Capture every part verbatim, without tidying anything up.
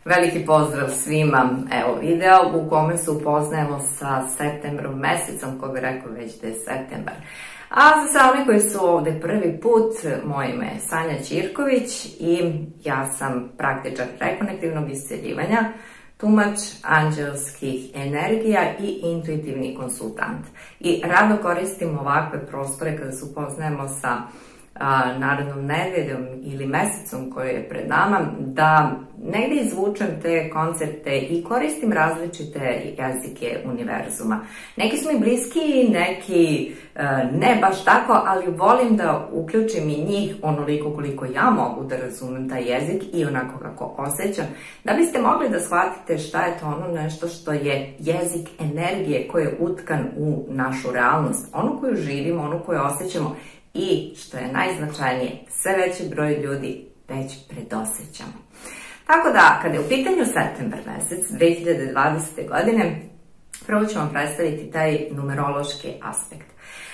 Veliki pozdrav svima, evo video u kome se upoznajemo sa septembrom mesecom, ko bi rekao već da je septembar. A za sve oni koji su ovde prvi put, moje ime je Sanja Ćirković i ja sam praktičar prekonektivnog isceljivanja, tumač anđelskih energija i intuitivni konsultant. I rado koristim ovakve prostore kada se upoznajemo sa narednom nedeljom ili mesecom koji je pred nama, da negde izvučem te koncepte i koristim različite jezike univerzuma. Neki su mi bliski, neki ne baš tako, ali volim da uključim i njih onoliko koliko ja mogu da razumem taj jezik i onako kako osjećam, da biste mogli da shvatite šta je to ono nešto što je jezik energije koji je utkan u našu realnost, onu koju živimo, onu koju osjećamo i, što je najznačajnije, sve veći broj ljudi već predosećamo. Tako da, kada je u pitanju septembar mesec dve hiljade dvadesete. godine, prvo ću vam predstaviti taj numerološki aspekt.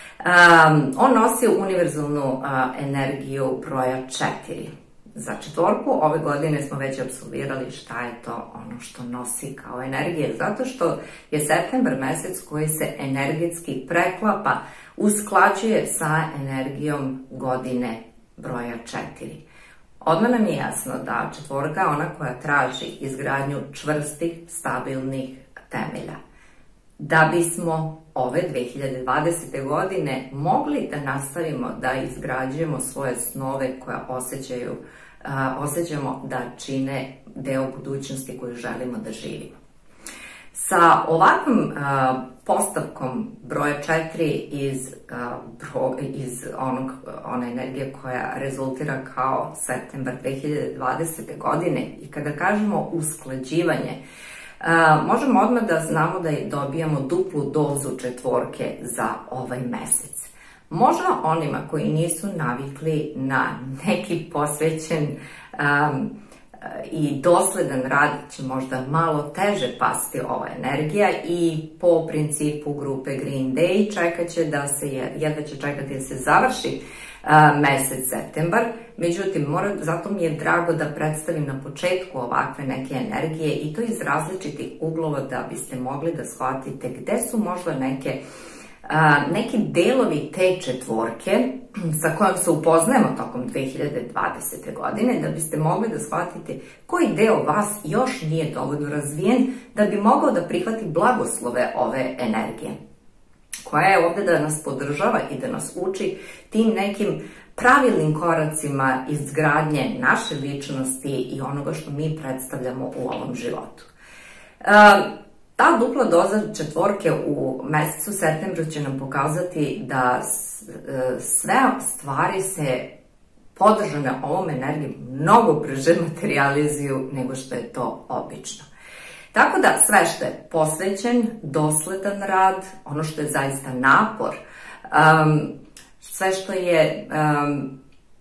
Um, on nosi univerzalnu uh, energiju broja četiri. Za četvorku ove godine smo već apsolvirali šta je to ono što nosi kao energije, zato što je septembar mesec koji se energetski preklapa, usklađuje sa energijom godine broja četiri. Odmah nam je jasno da četvorka je ona koja traži izgradnju čvrstih, stabilnih temelja. Da bismo ove dve hiljade dvadesete. godine mogli da nastavimo da izgrađujemo svoje snove koje osjećaju, uh, osjećamo da čine deo budućnosti koju želimo da živimo. Sa ovakvom uh, postavkom broja četiri iz, uh, bro, iz onog, one energije koja rezultira kao septembar dve hiljade dvadesete. godine i kada kažemo usklađivanje, uh, možemo odmah da znamo da dobijamo duplu dozu četvorke za ovaj mesec. Možda onima koji nisu navikli na neki posvećen um, i dosledan rad će možda malo teže pasti ova energija i po principu grupe Green Day čekat će da se, jedva će čekati da se završi uh, mesec septembar. Međutim, mora, zato mi je drago da predstavim na početku ovakve neke energije i to iz različitih uglova da biste mogli da shvatite gde su možda neke Uh, neki delovi te četvorke sa kojom se upoznajemo tokom dve hiljade dvadesete. godine, da biste mogli da shvatite koji deo vas još nije dovoljno razvijen da bi mogao da prihvati blagoslove ove energije, koja je ovde da nas podržava i da nas uči tim nekim pravilnim koracima izgradnje naše ličnosti i onoga što mi predstavljamo u ovom životu. Uh, Ta dupla doza četvorke u mesecu septembru će nam pokazati da sve stvari se podržane ovom energijom mnogo brže materializuju nego što je to obično. Tako da sve što je posvećen, dosledan rad, ono što je zaista napor, um, sve što je um,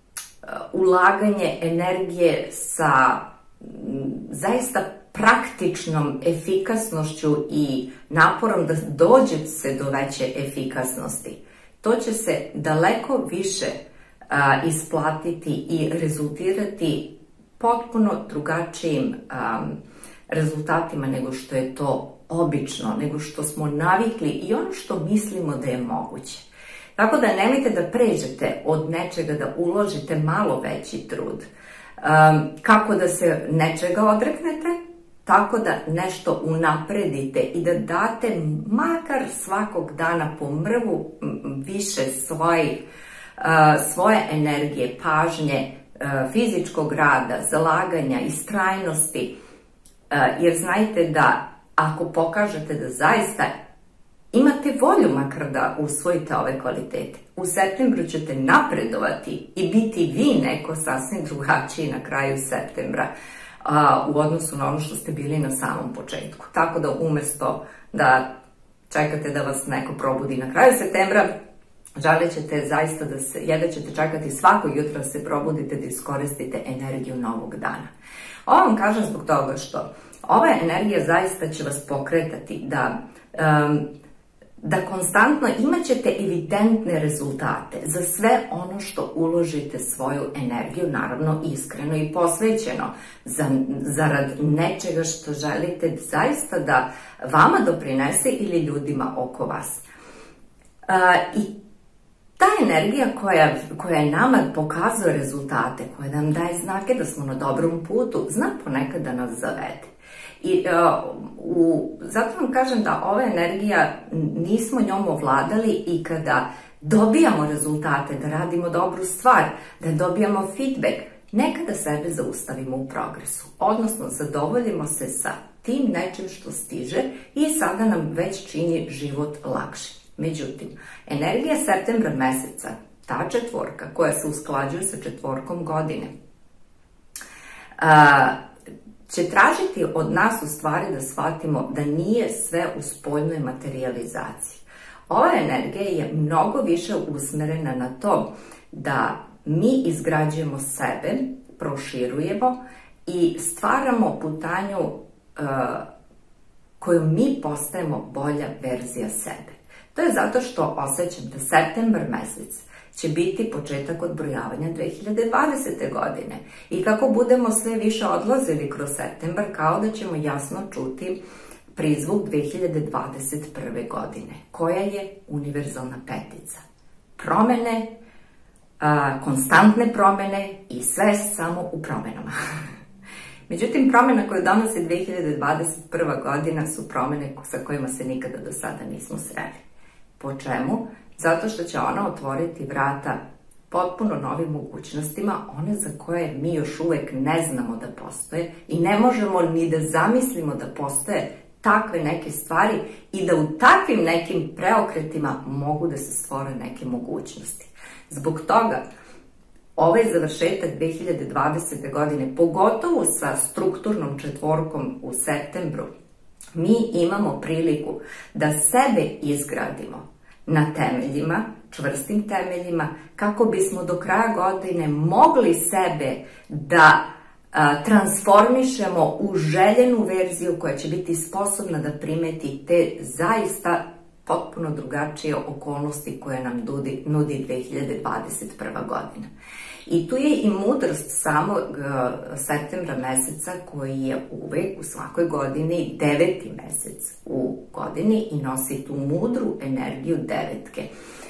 ulaganje energije sa um, zaista praktičnom efikasnošću i naporom da dođe se do veće efikasnosti, to će se daleko više a, isplatiti i rezultirati potpuno drugačijim a, rezultatima nego što je to obično, nego što smo navikli i ono što mislimo da je moguće. Tako da nemojte da pređete od nečega da uložite malo veći trud. A, kako da se nečega odreknete, tako da nešto unapredite i da date makar svakog dana po mrvu više svoje, svoje energije, pažnje, fizičkog rada, zalaganja, istrajnosti. Jer znajte da ako pokažete da zaista imate volju makar da usvojite ove kvalitete, u septembru ćete napredovati i biti vi neko sasvim drugačiji na kraju septembra u odnosu na ono što ste bili na samom početku. Tako da umesto da čekate da vas neko probudi na kraju septembra, želit ćete zaista da se, jedva ćete čekati svako jutro da se probudite, da iskoristite energiju novog dana. Ovo vam kažem zbog toga što ova energija zaista će vas pokretati da um, da konstantno imat ćete evidentne rezultate za sve ono što uložite svoju energiju, naravno iskreno i posvećeno, za, zarad nečega što želite zaista da vama doprinese ili ljudima oko vas. A, I ta energija koja, koja nama pokazuje rezultate, koja nam daje znake da smo na dobrom putu, zna ponekad da nas zavede. I uh, u, zato vam kažem da ova energija, nismo njom ovladali i kada dobijamo rezultate, da radimo dobru stvar, da dobijamo feedback, nekada sebe zaustavimo u progresu. Odnosno, zadovoljimo se sa tim nečim što stiže i sada nam već čini život lakši. Međutim, energija septembra meseca, ta četvorka koja se usklađuje sa četvorkom godine, uh, će tražiti od nas u stvari da shvatimo da nije sve u spoljnoj materijalizaciji. Ova energija je mnogo više usmerena na to da mi izgrađujemo sebe, proširujemo i stvaramo putanju uh, koju mi postajemo bolja verzija sebe. To je zato što osjećam da septembar mesec će biti početak odbrojavanja dve hiljade dvadesete. godine. I kako budemo sve više odlazili kroz septembar, kao da ćemo jasno čuti prizvuk dve hiljade dvadeset prve. godine, koja je univerzalna petica. Promene, a, konstantne promene i sve samo u promenama. Međutim, promjena koju donosi dve hiljade dvadeset prva. godina su promjene sa kojima se nikada do sada nismo sreli. Po čemu? Zato što će ona otvoriti vrata potpuno novim mogućnostima, one za koje mi još uvek ne znamo da postoje i ne možemo ni da zamislimo da postoje takve neke stvari i da u takvim nekim preokretima mogu da se stvore neke mogućnosti. Zbog toga, ovaj završetak dve hiljade dvadesete. godine, pogotovo sa strukturnom četvorkom u septembru, mi imamo priliku da sebe izgradimo na temeljima, čvrstim temeljima, kako bismo do kraja godine mogli sebe da a, transformišemo u željenu verziju koja će biti sposobna da primeti te zaista potpuno drugačije okolnosti koje nam nudi, nudi dve hiljade dvadeset prva. godina. I tu je i mudrost samog septembra meseca, koji je uvek u svakoj godini deveti mesec u godini i nosi tu mudru energiju devetke,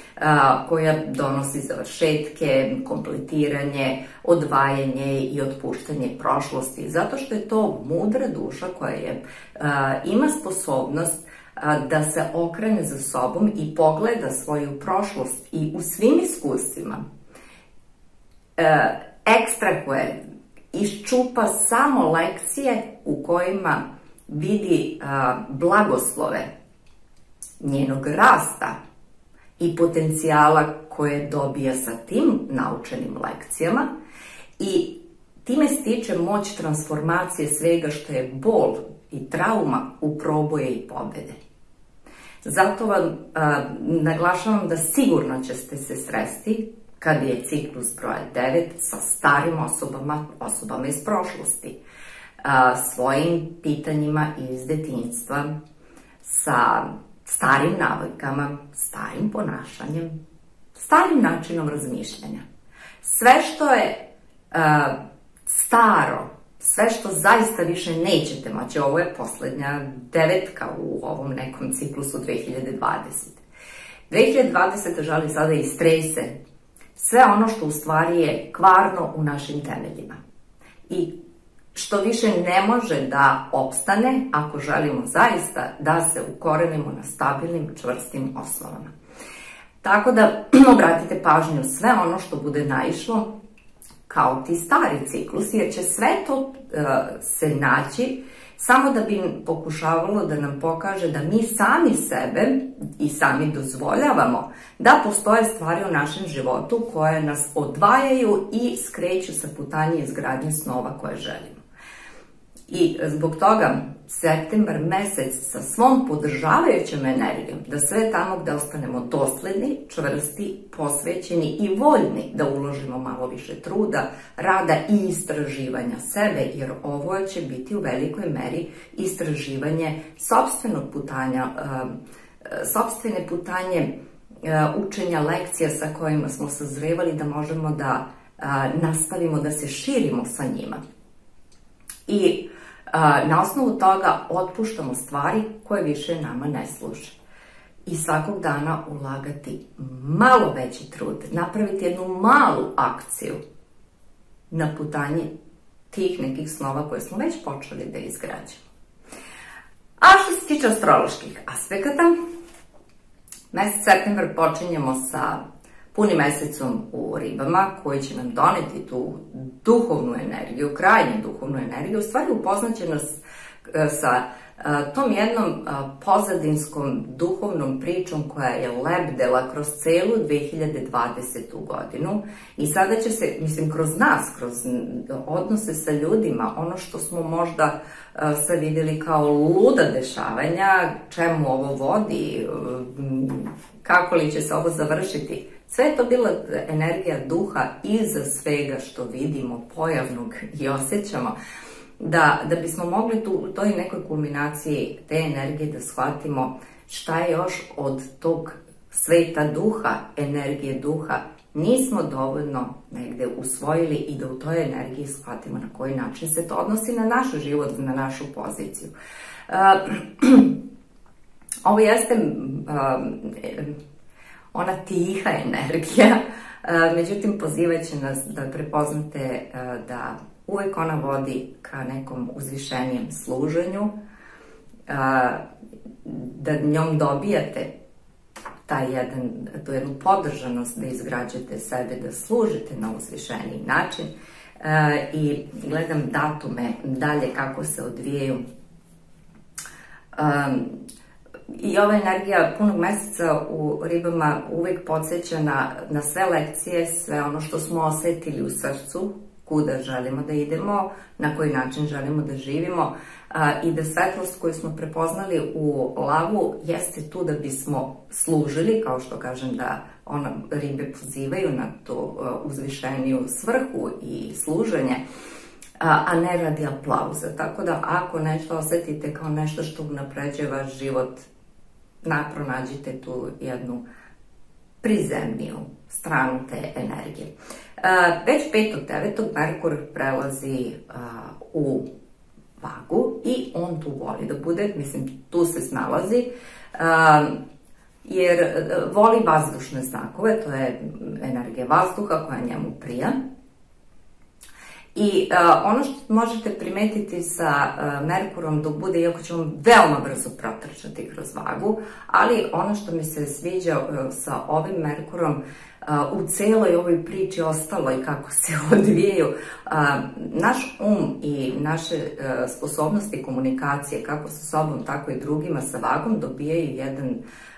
koja donosi završetke, kompletiranje, odvajanje i otpuštanje prošlosti, zato što je to mudra duša koja je, ima sposobnost da se okrene za sobom i pogleda svoju prošlost i u svim iskustvima ekstrahuje, iščupa samo lekcije u kojima vidi blagoslove njenog rasta i potencijala koje dobija sa tim naučenim lekcijama i time stiče moć transformacije svega što je bol i trauma u proboje i pobede. Zato vam a, naglašavam da sigurno ćete se sresti kad je ciklus broja devet sa starim osobama, osobama iz prošlosti, a, svojim pitanjima iz detinjstva, sa starim navikama, starim ponašanjem, starim načinom razmišljanja. Sve što je a, staro, sve što zaista više nećete moći, ovo je poslednja devetka u ovom nekom ciklusu dve hiljade dvadesete. dve hiljade dvadesete želi sada istrese sve ono što u stvari je kvarno u našim temeljima i što više ne može da opstane ako želimo zaista da se ukorenimo na stabilnim, čvrstim osnovama. Tako da obratite pažnju sve ono što bude naišlo kao ti stari ciklusi, jer će sve to uh, se naći samo da bi pokušavalo da nam pokaže da mi sami sebe i sami dozvoljavamo da postoje stvari u našem životu koje nas odvajaju i skreću sa putanje izgradnje snova koje želimo. I zbog toga septembar mesec sa svom podržavajućom energijom, da sve tamo gde ostanemo dosledni, čvrsti, posvećeni i voljni da uložimo malo više truda, rada i istraživanja sebe, jer ovo će biti u velikoj meri istraživanje sopstvenog putanja sopstvene putanje učenja lekcija sa kojima smo sazrevali da možemo da nastavimo da se širimo sa njima. I na osnovu toga otpuštamo stvari koje više nama ne služe. I svakog dana ulagati malo veći trud, napraviti jednu malu akciju na putanje tih nekih snova koje smo već počeli da izgrađamo. A što se tiče astroloških aspekata, mesec septembar počinjemo sa punim mesecom u ribama koji će nam doneti tu duhovnu energiju, krajnju duhovnu energiju, u stvari upoznaće nas sa tom jednom pozadinskom duhovnom pričom koja je lebdela kroz celu dve hiljade dvadesetu godinu i sada će se, mislim, kroz nas, kroz odnose sa ljudima, ono što smo možda sad videli kao luda dešavanja, čemu ovo vodi, kako li će se ovo završiti, sve je to bila energija duha iza svega što vidimo, pojavnog i osjećamo. Da, da bismo mogli tu, u toj nekoj kulminaciji te energije da shvatimo šta je još od tog sveta duha, energije duha, nismo dovoljno negde usvojili i da u toj energiji shvatimo na koji način se to odnosi na naš život, na našu poziciju. Uh, ovo jeste uh, ona tiha energija, uh, međutim pozivaće nas da prepoznate uh, da uvek ona vodi ka nekom uzvišenijem služenju, da njom dobijate taj jedan, tu jednu podržanost da izgrađate sebe, da služite na uzvišeniji način. I gledam datume dalje kako se odvijaju. I ova energija punog meseca u ribama uvek podsjeća na, na sve lekcije, sve ono što smo osetili u srcu, kuda želimo da idemo, na koji način želimo da živimo i da svetlost koju smo prepoznali u lavu jeste tu da bismo služili, kao što kažem da ona, ribe pozivaju na tu uzvišeniju svrhu i služenje, a ne radi aplauza. Tako da ako nešto osetite kao nešto što unapređuje vaš život, pronađite tu jednu prizemniju stranu te energije. Već petog devetog Merkur prelazi u Vagu i on tu voli da bude, mislim, tu se snalazi, jer voli vazdušne znakove, to je energija vazduha koja njemu prija. I ono što možete primetiti sa Merkurom dok bude, iako će on veoma brzo protrčati kroz Vagu, ali ono što mi se sviđa sa ovim Merkurom u celoj ovoj priči ostalo i kako se odvijaju, naš um i naše sposobnosti komunikacije, kako sa sobom, tako i drugima, sa Vagom, dobijaju jedan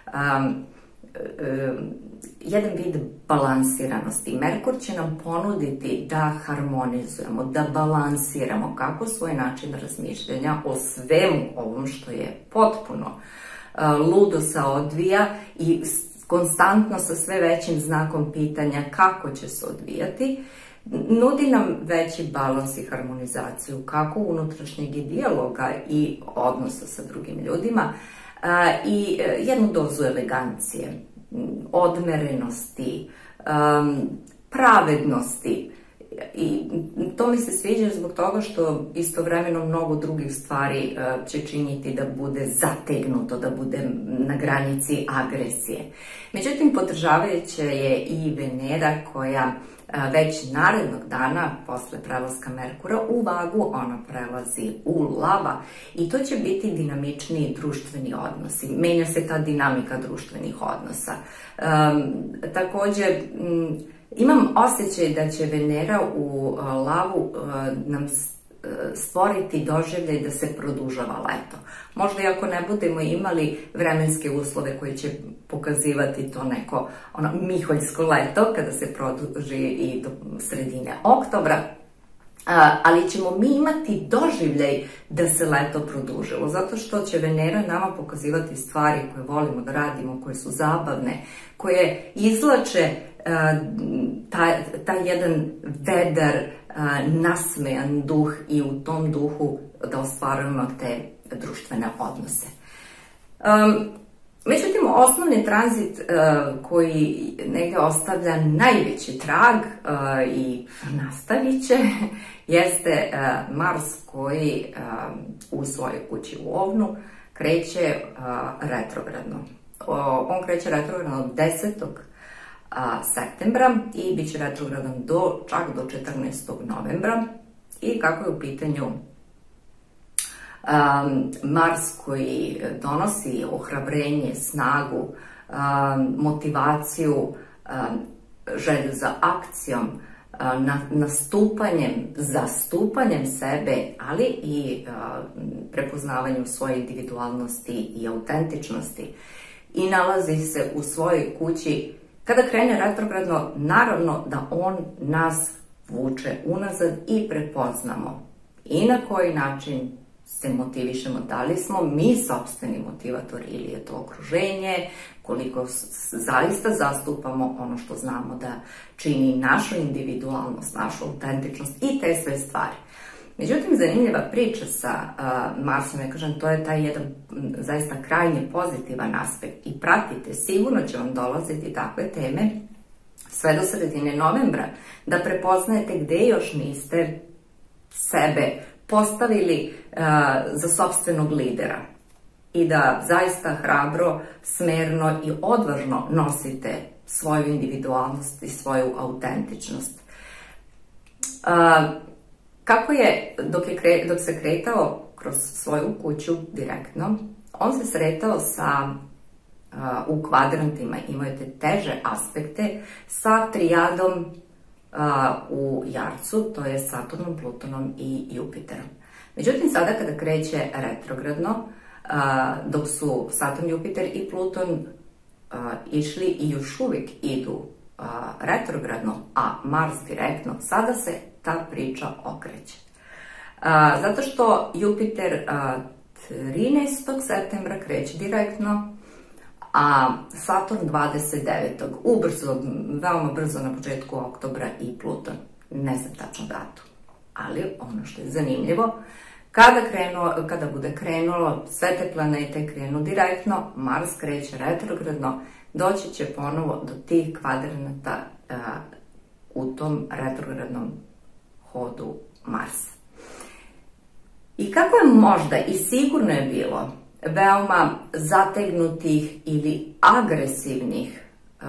jedan vid balansiranosti. Merkur će nam ponuditi da harmonizujemo, da balansiramo kako svoj način razmišljanja o svemu ovom što je potpuno ludo se odvija i konstantno sa sve većim znakom pitanja kako će se odvijati, nudi nam veći balans i harmonizaciju kako unutrašnjeg dijaloga i odnosa sa drugim ljudima i jednu dozu elegancije, odmerenosti, pravednosti. I to mi se sviđa zbog toga što istovremeno mnogo drugih stvari će činiti da bude zategnuto, da bude na granici agresije. Međutim, podržavajuća je i Venera koja već narednog dana, posle prelaska Merkura u Vagu, ona prelazi u Lava i to će biti dinamičniji društveni odnosi. Menja se ta dinamika društvenih odnosa. Takođe, imam osjećaj da će Venera u Lavu nam stvoriti doživljaj da se produžava leto. Možda i ako ne budemo imali vremenske uslove koji će pokazivati to neko ono miholjsko leto kada se produži i do sredine oktobra, ali ćemo mi imati doživljaj da se leto produžilo, zato što će Venera nama pokazivati stvari koje volimo da radimo, koje su zabavne, koje izlače taj, taj jedan vedar, nasmejan duh i u tom duhu da ostvarujemo te društvene odnose. Um, Međutim, osnovni tranzit uh, koji negde ostavlja najveći trag uh, i nastavit će jeste uh, Mars koji uh, u svojoj kući u Ovnu kreće uh, retrogradno. Uh, on kreće retrogradno desetog septembra i bit će retrogradan do, čak do četrnaestog novembra. I kako je u pitanju um, Mars koji donosi ohrabrenje, snagu, um, motivaciju, um, želju za akcijom, um, na, nastupanjem, zastupanjem sebe, ali i um, prepoznavanjem svoje individualnosti i autentičnosti. I nalazi se u svojoj kući. Kada krene retrogradno, naravno da on nas vuče unazad i prepoznamo i na koji način se motivišemo, da li smo mi sopstveni motivatori ili je to okruženje, koliko zaista zastupamo ono što znamo da čini našu individualnost, našu autentičnost i te sve stvari. Međutim, zanimljiva priča sa uh, Marsom, ja kažem, to je taj jedan m, zaista krajnje pozitivan aspekt i pratite, sigurno će vam dolaziti takve teme sve do sredine novembra, da prepoznajete gde još niste sebe postavili uh, za sopstvenog lidera i da zaista hrabro, smerno i odvažno nosite svoju individualnost i svoju autentičnost. Uh, Kako je, dok, je kre, dok se kretao kroz svoju kuću direktno, on se sretao sa, uh, u kvadrantima, imate teže aspekte, sa trijadom uh, u Jarcu, to je Saturnom, Plutonom i Jupiterom. Međutim, sada kada kreće retrogradno, uh, dok su Saturn, Jupiter i Pluton uh, išli i još uvijek idu uh, retrogradno, a Mars direktno, sada se ta priča okreće. A, zato što Jupiter a, trinaestog septembra kreće direktno, a Saturn dvadeset devetog ubrzo, veoma brzo na početku oktobra i Pluton. Ne znam tačno datum, ali ono što je zanimljivo, kada, krenuo, kada bude krenulo, sve te planete krenu direktno, Mars kreće retrogradno, doći će ponovo do tih kvadranata a, u tom retrogradnom hodu Marsa. I kako je možda i sigurno je bilo veoma zategnutih ili agresivnih uh,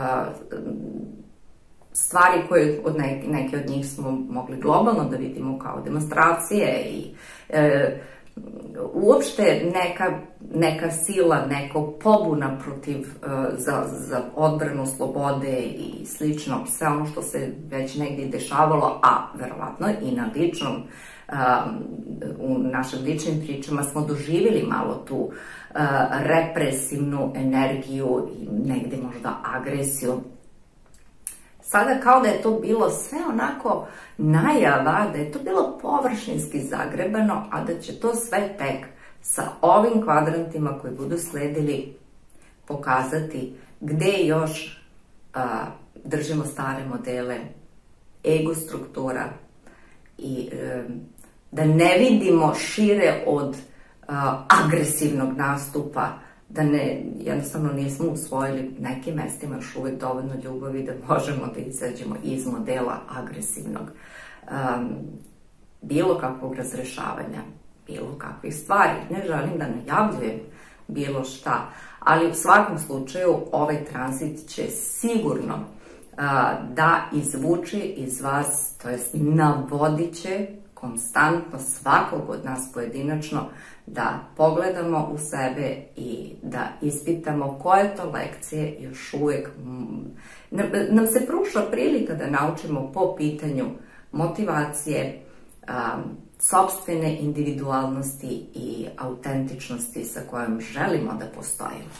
stvari koje od neke, neke od njih smo mogli globalno da vidimo kao demonstracije i uh, uopšte neka, neka sila, neko pobuna protiv uh, za, za odbranu slobode i slično, sve ono što se već negdje dešavalo, a verovatno i na ličnom, um, u našim ličnim pričama smo doživjeli malo tu uh, represivnu energiju i negdje možda agresiju. Sada kao da je to bilo sve onako najava, da je to bilo površinski zagrebano, a da će to sve tek sa ovim kvadrantima koji budu sledili pokazati gde još a, držimo stare modele, ego struktura i e, da ne vidimo šire od a, agresivnog nastupa, da ne, jednostavno nismo usvojili nekim mestima još uvijek dovoljno ljubavi da možemo da izađemo iz modela agresivnog um, bilo kakvog razrešavanja, bilo kakvih stvari. Ne želim da najavljujem bilo šta, ali u svakom slučaju ovaj tranzit će sigurno uh, da izvuče iz vas, to jest navodit će konstantno svakog od nas pojedinačno da pogledamo u sebe i da ispitamo koje to lekcije još uvijek nam se pruža prilika da naučimo po pitanju motivacije, sopstvene individualnosti i autentičnosti sa kojom želimo da postojimo.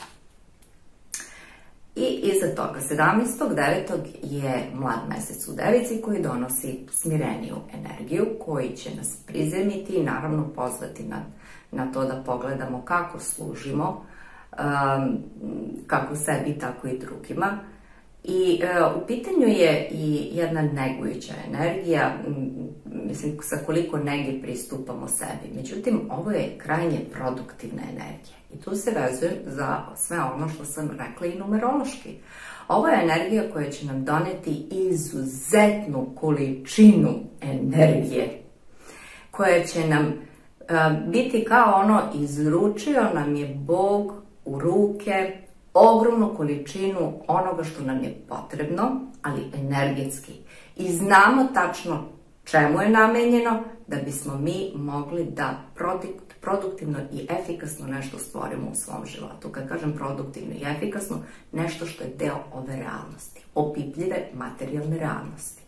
I iza toga, sedamnaestog devetog je mlad mesec u Devici koji donosi smireniju energiju, koji će nas prizemiti i naravno pozvati na, na to da pogledamo kako služimo, um, kako sebi, tako i drugima. I e, u pitanju je i jedna negujuća energija, mislim sa koliko nege pristupamo sebi. Međutim, ovo je krajnje produktivna energija. I tu se vezujem za sve ono što sam rekla i numerološki. Ovo je energija koja će nam doneti izuzetnu količinu energije, koja će nam uh, biti kao ono, izručio nam je Bog u ruke ogromnu količinu onoga što nam je potrebno, ali energetski. I znamo tačno čemu je namenjeno, da bismo mi mogli da produktivno i efikasno nešto stvorimo u svom životu. Kad kažem produktivno i efikasno, nešto što je deo ove realnosti, opipljive materijalne realnosti.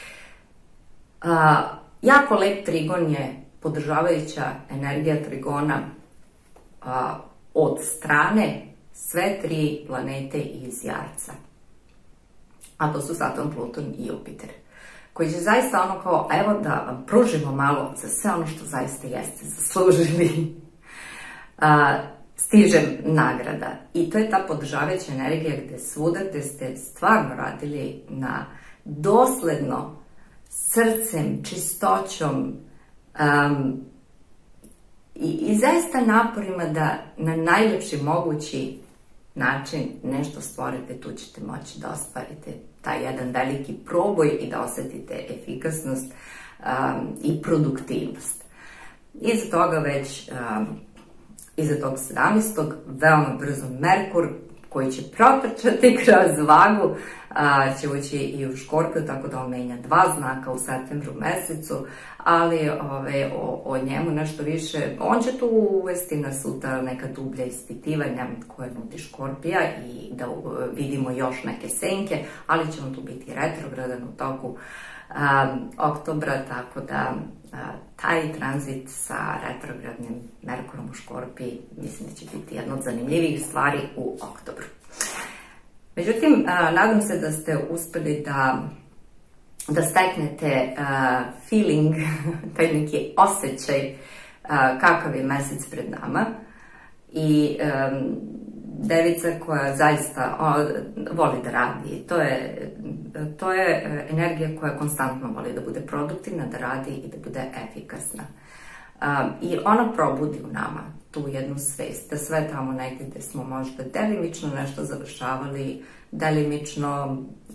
A, jako lep trigon je podržavajuća energija trigona a, od strane sve tri planete iz Jarca. A to su Saturn, Pluton i Jupiter, koji će zaista ono kao, evo da vam pružimo malo za sve ono što zaista jeste zaslužili. A, stiže nagrada. I to je ta podržavajuća energija gde svuda gde ste stvarno radili na dosledno, srcem, čistoćom um, i, i zaista naporima da na najljepši mogući način nešto stvorite, tu ćete moći da ostvarite taj jedan veliki proboj i da osetite efikasnost um, i produktivnost. Iza toga već, um, iza tog sedamnaestog veoma brzo Merkur, koji će protrčati kroz vagu, uh, će ući i u Škorpiju, tako da on menja dva znaka u septembru mesecu, ali ove, o, o njemu nešto više. On će tu uvesti nas u ta neka dublja ispitivanja koje nudi Škorpija i da uh, vidimo još neke senke, ali će on tu biti retrogradan u toku um, oktobra, tako da uh, taj tranzit sa retrogradnim Merkurom u Škorpiji mislim da će biti jedna od zanimljivih stvari u oktobru. Međutim, uh, nadam se da ste uspeli da da steknete uh, feeling, taj neki osjećaj uh, kakav je mesec pred nama. I um, devica koja zaista o, voli da radi, to je, to je energija koja konstantno voli da bude produktivna, da radi i da bude efikasna. Um, I ona probudi u nama tu jednu svest, da sve tamo negdje gde smo možda delimično nešto završavali, delimično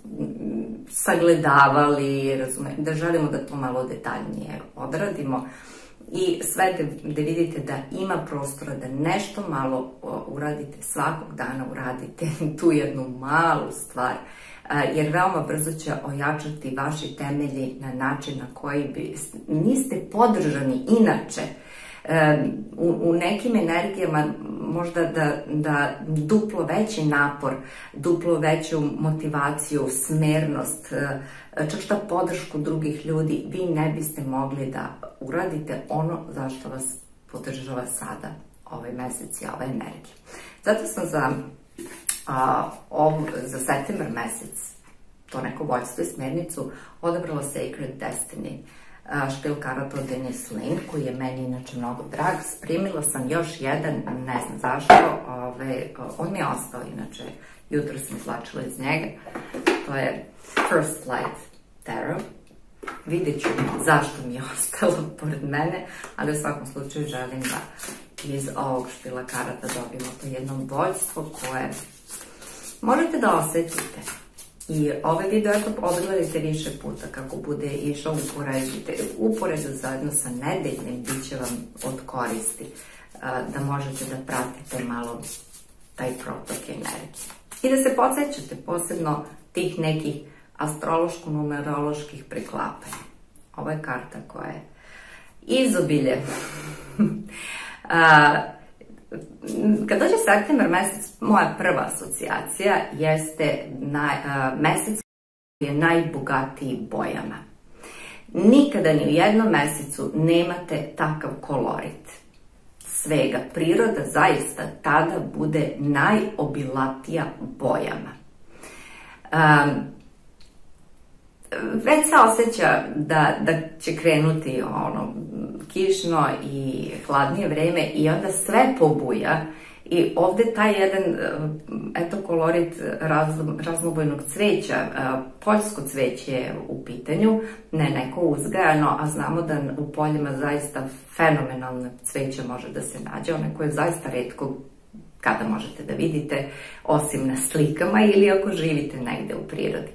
sagledavali, razume, da želimo da to malo detaljnije odradimo i sve da, da vidite da ima prostora da nešto malo uradite, svakog dana uradite tu jednu malu stvar, jer veoma brzo će ojačati vaši temelji na način na koji bi, niste podržani inače. U, u nekim energijama možda da, da duplo veći napor, duplo veću motivaciju, smernost, čak šta podršku drugih ljudi, vi ne biste mogli da uradite ono zašto vas podržava sada ovaj mesec i ova energija. Zato sam za, a, ov, za septembar mesec, to neko vođstvo i smernicu, odabrala Sacred Destiny, špil karata od Denise Linn, koji je meni inače mnogo drag. Primila sam još jedan, ne znam zašto, ove, on mi je ostao inače, jutro sam izlačila iz njega, to je First Light Tarot. Vidjet ću zašto mi je ostalo pored mene, ali u svakom slučaju želim da iz ovog špila karata dobijemo to jedno vođstvo koje možete da osetite. I ovaj video eto odgledajte više puta kako bude išao uporedo zajedno sa nedeljnim, bit će vam od koristi da možete da pratite malo taj protok energije. I da se podsjećate posebno tih nekih astrološko-numeroloških preklapanja. Ovo je karta koja je izobilje. Kad dođe septembar mesec, moja prva asocijacija jeste na, uh, mesec koji je najbogatiji bojama. Nikada ni u jednom mesecu nemate takav kolorit svega. Priroda zaista tada bude najobilatija bojama. Um, već se osjeća da, da će krenuti ono kišno i hladnije vreme i onda sve pobuja I ovde taj jedan, eto, kolorit raznobojnog cveća, poljsko cveće je u pitanju, ne neko uzgajano, a znamo da u poljima zaista fenomenalno cveće može da se nađe, one koje zaista retko kada možete da vidite, osim na slikama ili ako živite negde u prirodi.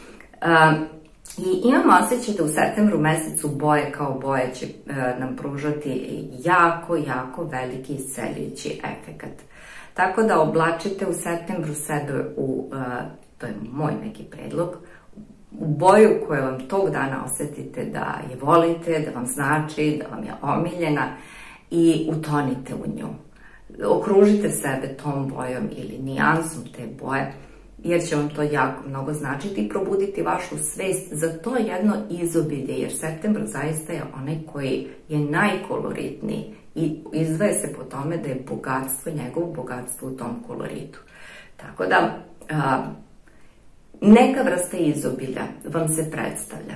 I imamo osjećaj da u septembru mesecu boje kao boje će nam pružati jako, jako veliki isceljujući efekat. Tako da oblačite u septembru sebe u, to je moj neki predlog, u boju koju vam tog dana osetite da je volite, da vam znači, da vam je omiljena i utonite u nju. Okružite sebe tom bojom ili nijansom te boje, jer će vam to jako mnogo značiti i probuditi vašu svest za to jedno izobilje, jer septembar zaista je onaj koji je najkoloritniji i izdvaja se po tome da je bogatstvo, njegovo bogatstvo u tom koloritu. Tako da, a, neka vrsta izobilja vam se predstavlja.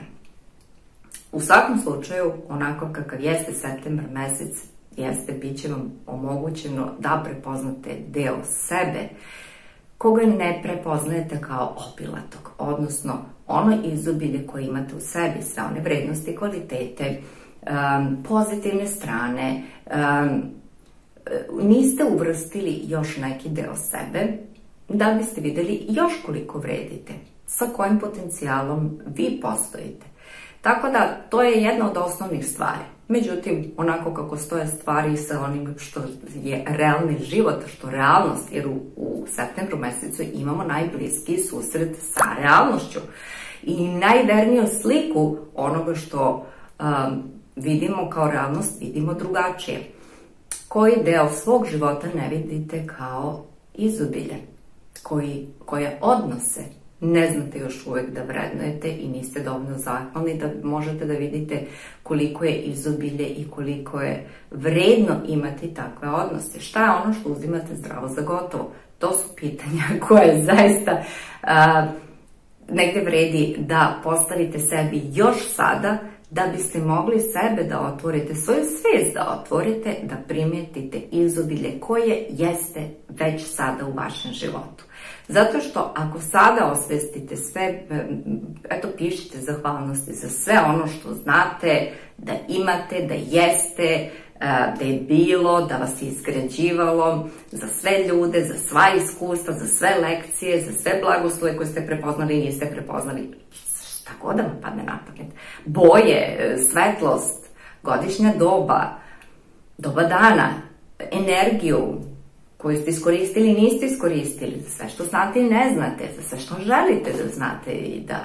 U svakom slučaju, onako kakav jeste septembar mesec, jeste, bit će vam omogućeno da prepoznate deo sebe koga ne prepoznajete kao opilatog, odnosno ono izobilje koje imate u sebi, sve one vrednosti, kvalitete, um, pozitivne strane, um, niste uvrstili još neki deo sebe da biste videli još koliko vredite, sa kojim potencijalom vi postojite. Tako da, to je jedna od osnovnih stvari. Međutim, onako kako stoje stvari sa onim što je realni život, što realnost, jer u, u septembru mesecu imamo najbliskiji susret sa realnošću i najverniju sliku onoga što um, vidimo kao realnost, vidimo drugačije. Koji deo svog života ne vidite kao izobilje, koji, koje odnose ne znate još uvek da vrednujete i niste dovoljno zahvalni da možete da vidite koliko je izobilje i koliko je vredno imati takve odnose. Šta je ono što uzimate zdravo za gotovo? To su pitanja koje zaista a, negde vredi da postavite sebi još sada da biste mogli sebe da otvorite, svoju svest da otvorite, da primetite izobilje koje jeste već sada u vašem životu. Zato što ako sada osvestite sve, eto, pišite zahvalnosti za sve ono što znate, da imate, da jeste, da je bilo, da vas je izgrađivalo, za sve ljude, za sva iskustva, za sve lekcije, za sve blagoslove koje ste prepoznali i niste prepoznali, šta god da vam padne na pamet. Boje, svetlost, godišnja doba, doba dana, energiju koju ste iskoristili i niste iskoristili, za sve što znate i ne znate, za sve što želite da znate i da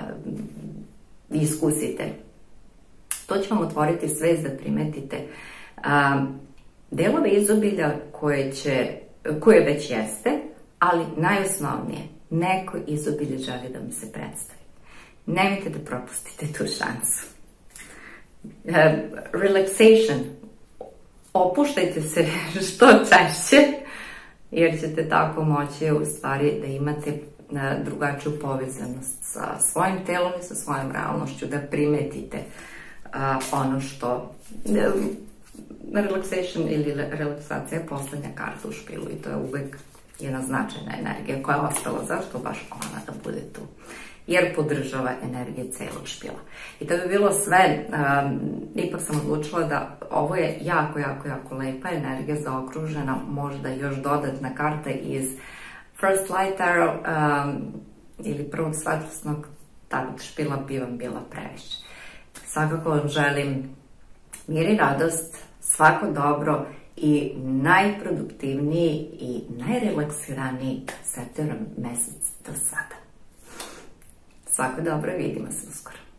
iskusite. To će vam otvoriti svest da primetite a, delove izobilja koje, će, koje već jeste, ali najosnovnije, neko izobilje želi da vam se predstavi. Nemojte da propustite tu šansu. Uh, relaxation. Opuštajte se što češće, jer ćete tako moći u stvari da imate drugačiju povezanost sa svojim telom i sa svojom realnošću, da primetite uh, ono što... Uh, relaxation ili relaksacija je poslednja karta u špilu i to je uvek jedna značajna energija koja je ostala. Zašto baš ona da bude tu? Jer podržava energije celog špila. I to bi bilo sve, um, ipak sam odlučila da ovo je jako, jako, jako lepa energija zaokružena, možda još dodatna karta iz First Light Arrow um, ili prvog svetlosnog tarot špila bi vam bila previše. Svakako vam želim mir i radost, svako dobro i najproduktivniji i najrelaksiraniji septembar mesec do sada. Svako dobro, vidimo se uskoro.